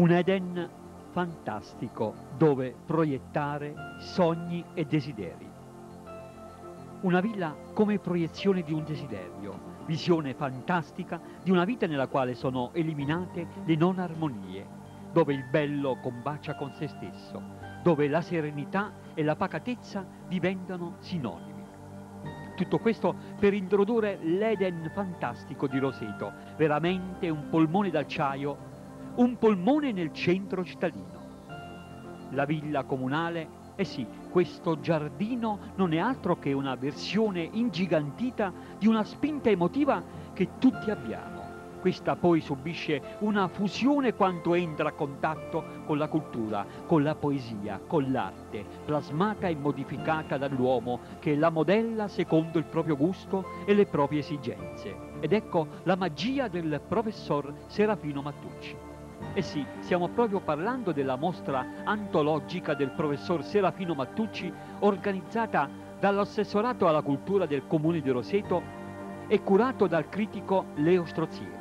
Un Eden fantastico dove proiettare sogni e desideri. Una villa come proiezione di un desiderio, visione fantastica di una vita nella quale sono eliminate le non armonie, dove il bello combacia con se stesso, dove la serenità e la pacatezza diventano sinonimi. Tutto questo per introdurre l'Eden fantastico di Roseto, veramente un polmone d'acciaio, un polmone nel centro cittadino. La villa comunale, eh sì, questo giardino non è altro che una versione ingigantita di una spinta emotiva che tutti abbiamo. Questa poi subisce una fusione quando entra a contatto con la cultura, con la poesia, con l'arte, plasmata e modificata dall'uomo che la modella secondo il proprio gusto e le proprie esigenze. Ed ecco la magia del professor Serafino Mattucci. Eh sì, stiamo proprio parlando della mostra antologica del professor Serafino Mattucci, organizzata dall'assessorato alla cultura del comune di Roseto e curato dal critico Leo Strozieri.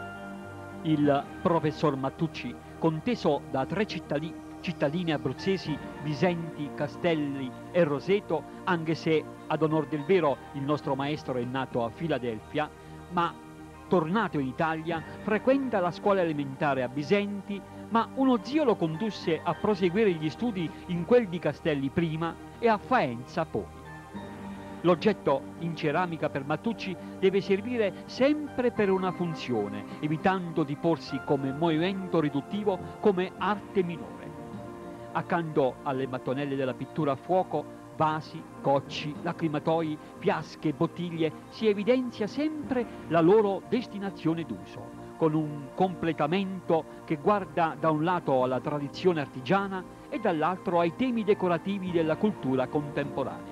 Il professor Mattucci, conteso da 3 cittadini abruzzesi, Bisenti, Castelli e Roseto, anche se ad onor del vero il nostro maestro è nato a Filadelfia, ma tornato in Italia, frequenta la scuola elementare a Bisenti, ma uno zio lo condusse a proseguire gli studi in quel di Castelli prima e a Faenza poi. L'oggetto in ceramica per Mattucci deve servire sempre per una funzione, evitando di porsi come movimento riduttivo, come arte minore. Accanto alle mattonelle della pittura a fuoco, vasi, cocci, lacrimatoi, piasche, bottiglie, si evidenzia sempre la loro destinazione d'uso, con un completamento che guarda da un lato alla tradizione artigiana e dall'altro ai temi decorativi della cultura contemporanea.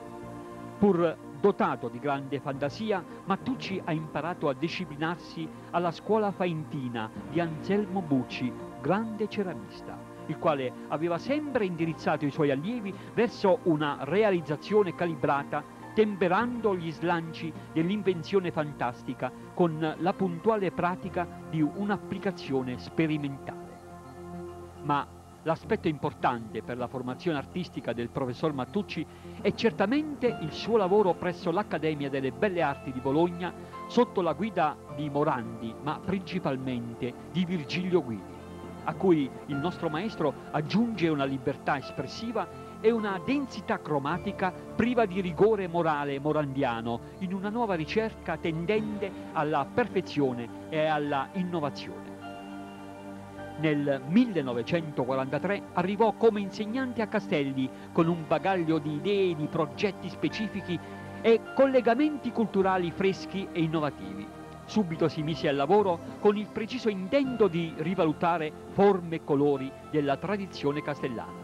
Pur dotato di grande fantasia, Mattucci ha imparato a disciplinarsi alla scuola faentina di Anselmo Bucci, grande ceramista, il quale aveva sempre indirizzato i suoi allievi verso una realizzazione calibrata, temperando gli slanci dell'invenzione fantastica con la puntuale pratica di un'applicazione sperimentale. Ma l'aspetto importante per la formazione artistica del professor Mattucci è certamente il suo lavoro presso l'Accademia delle Belle Arti di Bologna sotto la guida di Morandi, ma principalmente di Virgilio Guidi, a cui il nostro maestro aggiunge una libertà espressiva e una densità cromatica priva di rigore morale morandiano, in una nuova ricerca tendente alla perfezione e alla innovazione. Nel 1943 arrivò come insegnante a Castelli con un bagaglio di idee, di progetti specifici e collegamenti culturali freschi e innovativi. Subito si mise al lavoro con il preciso intento di rivalutare forme e colori della tradizione castellana.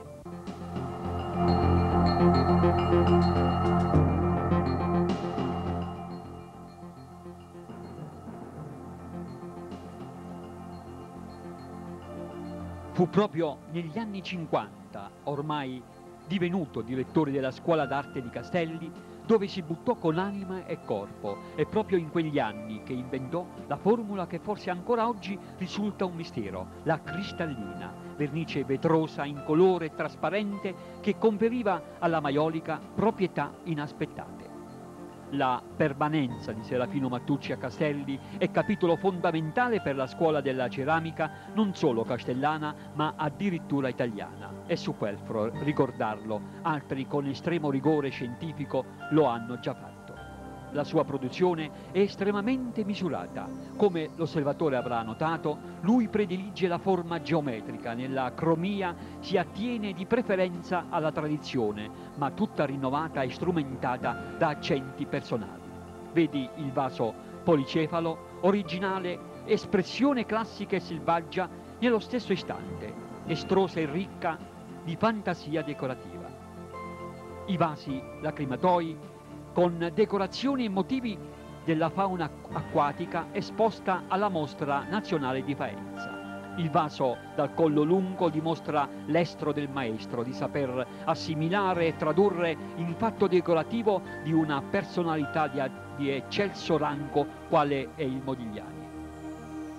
Fu proprio negli anni 50, ormai divenuto direttore della Scuola d'Arte di Castelli, dove si buttò con anima e corpo, e proprio in quegli anni che inventò la formula che forse ancora oggi risulta un mistero, la cristallina, vernice vetrosa, incolore e trasparente che conferiva alla maiolica proprietà inaspettate. La permanenza di Serafino Mattucci a Castelli è capitolo fondamentale per la scuola della ceramica non solo castellana ma addirittura italiana. È superfluo ricordarlo, altri con estremo rigore scientifico lo hanno già fatto. La sua produzione è estremamente misurata. Come l'osservatore avrà notato, lui predilige la forma geometrica, nella cromia si attiene di preferenza alla tradizione, ma tutta rinnovata e strumentata da accenti personali. Vedi il vaso policefalo, originale, espressione classica e selvaggia nello stesso istante, estrosa e ricca di fantasia decorativa. I vasi lacrimatoi, con decorazioni e motivi della fauna acquatica esposta alla Mostra Nazionale di Faenza. Il vaso dal collo lungo dimostra l'estro del maestro di saper assimilare e tradurre in fatto decorativo di una personalità di eccelso rango quale è il Modigliani.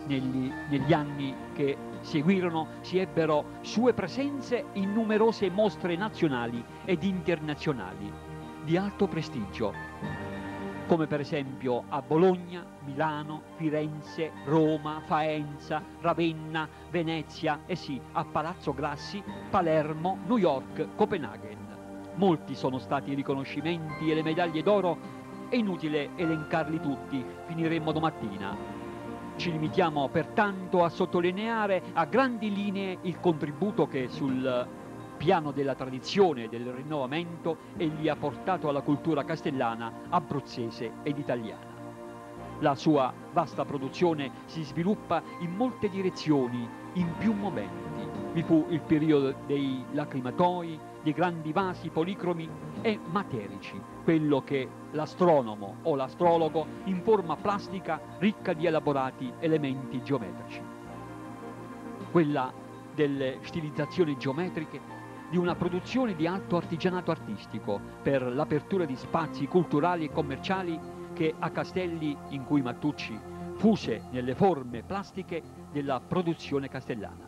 negli anni che seguirono si ebbero sue presenze in numerose mostre nazionali ed internazionali di alto prestigio, come per esempio a Bologna, Milano, Firenze, Roma, Faenza, Ravenna, Venezia e sì, a Palazzo Grassi, Palermo, New York, Copenaghen. Molti sono stati i riconoscimenti e le medaglie d'oro. È inutile elencarli tutti, finiremmo domattina. Ci limitiamo pertanto a sottolineare a grandi linee il contributo che sul piano della tradizione e del rinnovamento egli ha portato alla cultura castellana, abruzzese ed italiana. La sua vasta produzione si sviluppa in molte direzioni, in più momenti. Vi fu il periodo dei lacrimatoi, dei grandi vasi policromi e materici, quello che l'astronomo o l'astrologo in forma plastica ricca di elaborati elementi geometrici. Quella delle stilizzazioni geometriche, di una produzione di alto artigianato artistico per l'apertura di spazi culturali e commerciali che a Castelli, in cui Mattucci fuse nelle forme plastiche della produzione castellana.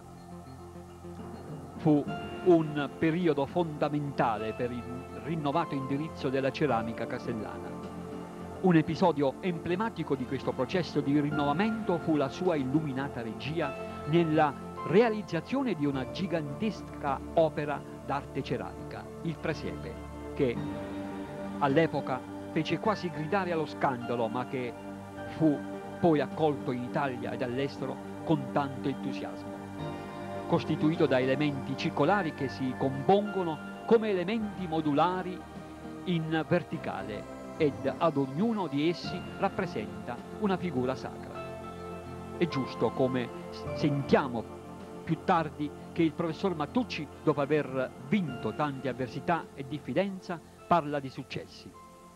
Fu un periodo fondamentale per il rinnovato indirizzo della ceramica castellana. Un episodio emblematico di questo processo di rinnovamento fu la sua illuminata regia nella realizzazione di una gigantesca opera d'arte ceramica, il Presepe, che all'epoca fece quasi gridare allo scandalo, ma che fu poi accolto in Italia ed all'estero con tanto entusiasmo. Costituito da elementi circolari che si compongono come elementi modulari in verticale ed ad ognuno di essi rappresenta una figura sacra. È giusto, come sentiamo più tardi, che il professor Mattucci, dopo aver vinto tante avversità e diffidenza, parla di successi.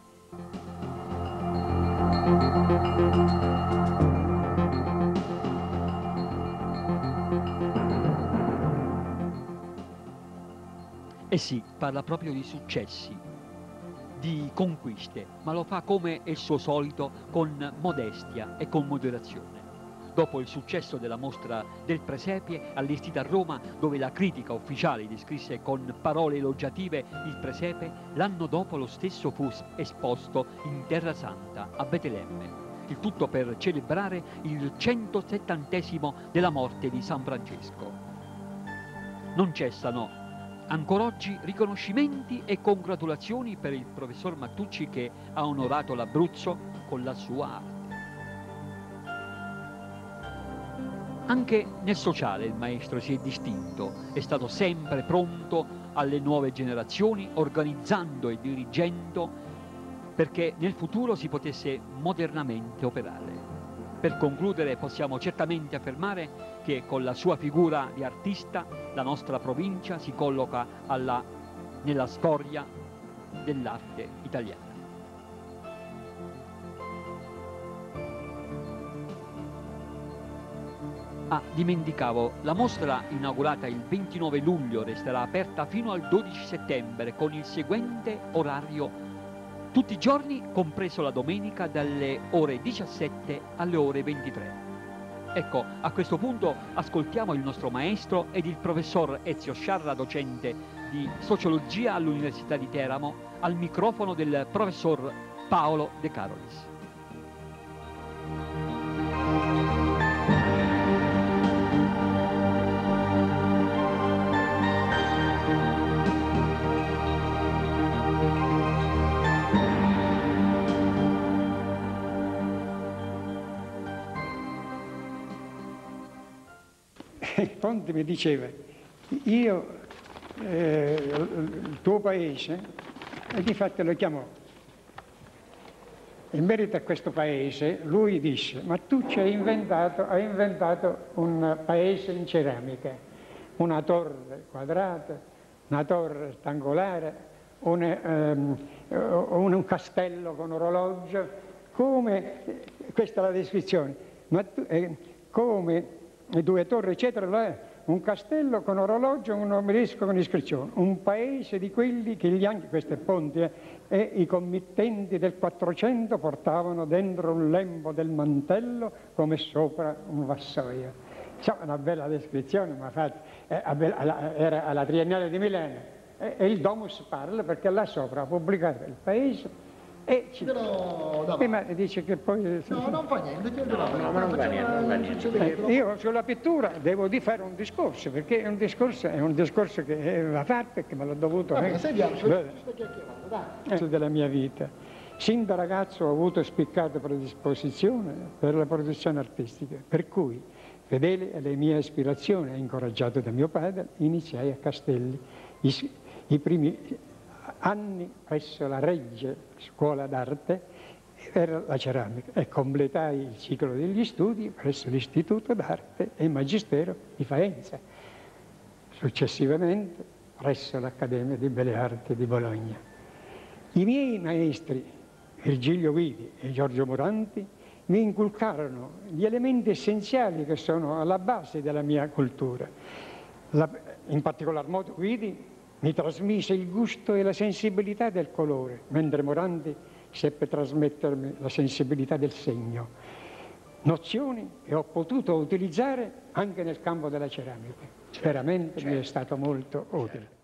E sì, parla proprio di successi, di conquiste, ma lo fa come è il suo solito, con modestia e con moderazione. Dopo il successo della mostra del Presepe allestita a Roma, dove la critica ufficiale descrisse con parole elogiative il Presepe, l'anno dopo lo stesso fu esposto in Terra Santa, a Betlemme, il tutto per celebrare il 170° della morte di San Francesco. Non cessano ancora oggi riconoscimenti e congratulazioni per il professor Mattucci, che ha onorato l'Abruzzo con la sua arte. Anche nel sociale il maestro si è distinto, è stato sempre pronto alle nuove generazioni, organizzando e dirigendo perché nel futuro si potesse modernamente operare. Per concludere, possiamo certamente affermare che con la sua figura di artista la nostra provincia si colloca nella storia dell'arte italiana. Ah, dimenticavo, la mostra inaugurata il 29 luglio resterà aperta fino al 12 settembre con il seguente orario: tutti i giorni, compreso la domenica, dalle ore 17 alle ore 23. Ecco, a questo punto ascoltiamo il nostro maestro ed il professor Ezio Sciarra, docente di sociologia all'Università di Teramo, al microfono del professor Paolo De Carolis. Ponte mi diceva, il tuo paese, e difatti lo chiamò. In merito a questo paese, lui disse, ma tu hai inventato un paese in ceramica, una torre quadrata, una torre rettangolare, un castello con orologio, questa è la descrizione, come 2 torri eccetera, un castello con orologio, un obelisco con iscrizione, un paese di quelli che questo è Ponti, e i committenti del 400 portavano dentro un lembo del mantello come sopra un vassoio. Insomma, una bella descrizione, ma era alla Triennale di Milano, e il Domus parla perché là sopra ha pubblicato il paese. Ma dice che poi... No, non fa niente, non va niente. Io sulla pittura devo di fare un discorso, perché è un discorso che va fatto e che me l'ho dovuto della mia vita. Sin da ragazzo ho avuto spiccata predisposizione per la produzione artistica, per cui, fedele alle mie aspirazioni e incoraggiato da mio padre, iniziai a Castelli i primi anni presso la Regge Scuola d'Arte per la ceramica e completai il ciclo degli studi presso l'Istituto d'Arte e Magistero di Faenza, successivamente presso l'Accademia di Belle Arti di Bologna. I miei maestri, Virgilio Guidi e Giorgio Moranti, mi inculcarono gli elementi essenziali che sono alla base della mia cultura. In particolar modo Guidi mi trasmise il gusto e la sensibilità del colore, mentre Moranti seppe trasmettermi la sensibilità del segno. Nozioni che ho potuto utilizzare anche nel campo della ceramica. Veramente mi è stato molto utile.